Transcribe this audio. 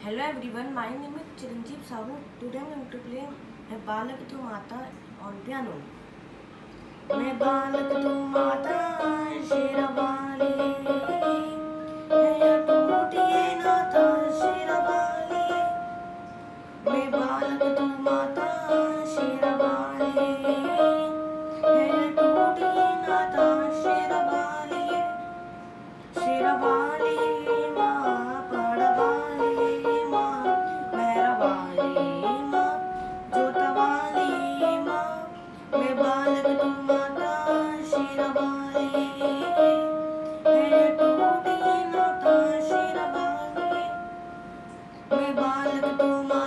Hello everyone, my name is Chiranjeev Sahu. Today I am going to play A बालक तू माता on piano. मैं बालक तू माता शेरवाली है टूटी ये नाता शेरवाली. मैं बालक तू माता शेरवाली है टूटी ये नाता शेरवाली. शेरवाली माँ पड़वाली माँ मेहरवाली माँ जोतवाली माँ. मैं बालक तू माता शेरवाली है टूटी नाता शेरवाली. मैं बालक तू